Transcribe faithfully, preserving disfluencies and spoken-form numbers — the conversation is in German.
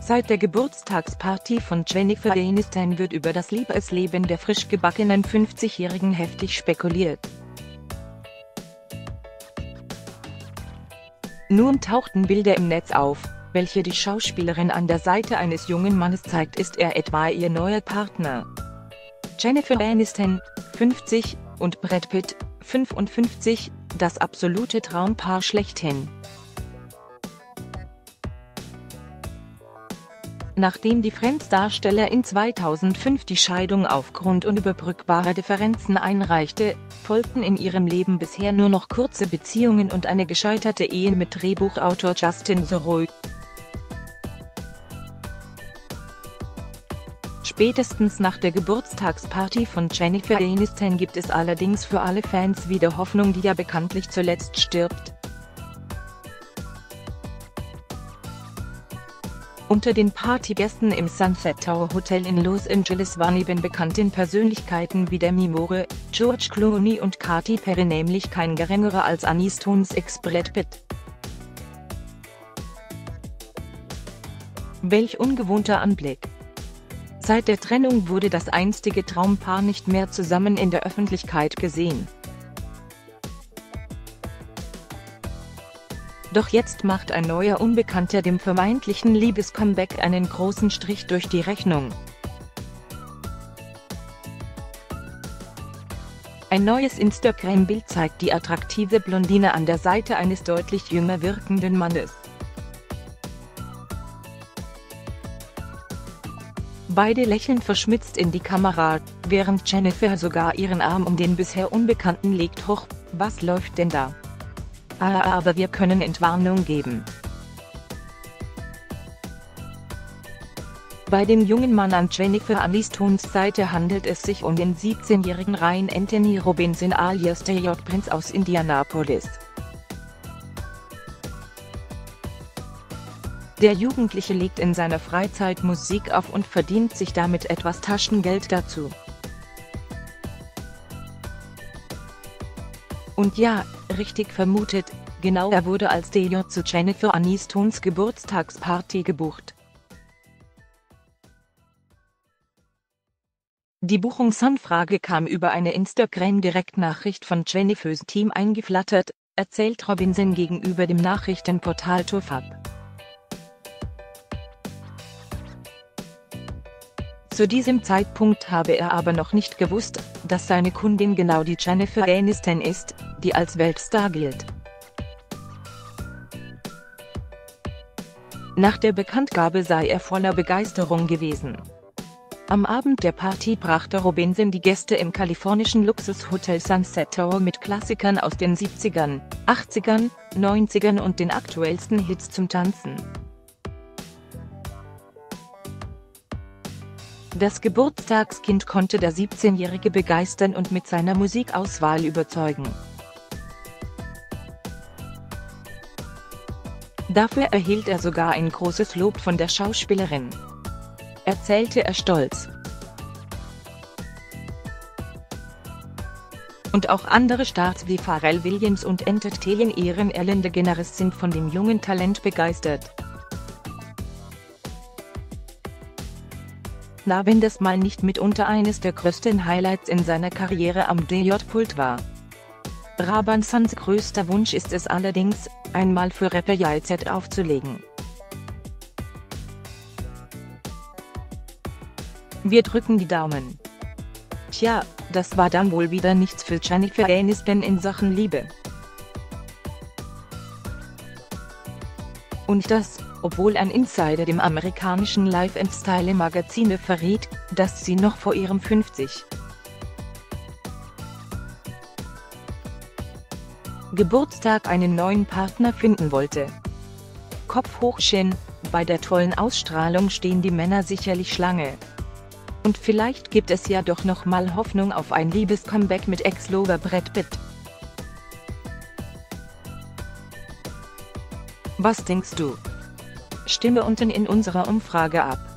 Seit der Geburtstagsparty von Jennifer Aniston wird über das Liebesleben der frisch gebackenen fünfzigjährigen heftig spekuliert. Nun tauchten Bilder im Netz auf, welche die Schauspielerin an der Seite eines jungen Mannes zeigt. Ist er etwa ihr neuer Partner? Jennifer Aniston, fünfzig, und Brad Pitt, fünfundfünfzig, das absolute Traumpaar schlechthin. Nachdem die Friends-Darsteller in zweitausendfünf die Scheidung aufgrund unüberbrückbarer Differenzen einreichte, folgten in ihrem Leben bisher nur noch kurze Beziehungen und eine gescheiterte Ehe mit Drehbuchautor Justin Theroux. Spätestens nach der Geburtstagsparty von Jennifer Aniston gibt es allerdings für alle Fans wieder Hoffnung, die ja bekanntlich zuletzt stirbt. Unter den Partygästen im Sunset Tower Hotel in Los Angeles war neben bekannten Persönlichkeiten wie Demi Moore, George Clooney und Katy Perry nämlich kein geringerer als Anistons Ex Brad Pitt. Welch ungewohnter Anblick! Seit der Trennung wurde das einstige Traumpaar nicht mehr zusammen in der Öffentlichkeit gesehen. Doch jetzt macht ein neuer Unbekannter dem vermeintlichen Liebescomeback einen großen Strich durch die Rechnung. Ein neues Instagram-Bild zeigt die attraktive Blondine an der Seite eines deutlich jünger wirkenden Mannes. Beide lächeln verschmitzt in die Kamera, während Jennifer sogar ihren Arm um den bisher Unbekannten legt. Hoch, was läuft denn da? Ah, aber wir können Entwarnung geben. Bei dem jungen Mann an Jennifer Anistons Seite handelt es sich um den siebzehnjährigen Ryan Anthony Robinson alias der J-Prinz aus Indianapolis. Der Jugendliche legt in seiner Freizeit Musik auf und verdient sich damit etwas Taschengeld dazu. Und ja, richtig vermutet, genau er wurde als D J zu Jennifer Anistons Geburtstagsparty gebucht. Die Buchungsanfrage kam über eine Instagram-Direktnachricht von Jennifers Team eingeflattert, erzählt Robinson gegenüber dem Nachrichtenportal ToFap. Zu diesem Zeitpunkt habe er aber noch nicht gewusst, dass seine Kundin genau die Jennifer Aniston ist, die als Weltstar gilt. Nach der Bekanntgabe sei er voller Begeisterung gewesen. Am Abend der Party brachte Robinson die Gäste im kalifornischen Luxushotel Sunset Tower mit Klassikern aus den siebzigern, achtzigern, neunzigern und den aktuellsten Hits zum Tanzen. Das Geburtstagskind konnte der siebzehnjährige begeistern und mit seiner Musikauswahl überzeugen. Dafür erhielt er sogar ein großes Lob von der Schauspielerin, erzählte er stolz. Und auch andere Stars wie Pharrell Williams und Entertainer Ellen DeGeneres sind von dem jungen Talent begeistert. Na, wenn das mal nicht mitunter eines der größten Highlights in seiner Karriere am D J-Pult war. Robinsons größter Wunsch ist es allerdings, einmal für Rapper Jay-Z aufzulegen. Wir drücken die Daumen. Tja, das war dann wohl wieder nichts für Jennifer Aniston in Sachen Liebe. Und das, obwohl ein Insider dem amerikanischen Life and Style Magazine verriet, dass sie noch vor ihrem fünfzig Geburtstag einen neuen Partner finden wollte. Kopf hoch Shin, bei der tollen Ausstrahlung stehen die Männer sicherlich Schlange. Und vielleicht gibt es ja doch noch mal Hoffnung auf ein Liebescomeback mit Ex-Lover Brad Pitt. Was denkst du? Stimme unten in unserer Umfrage ab.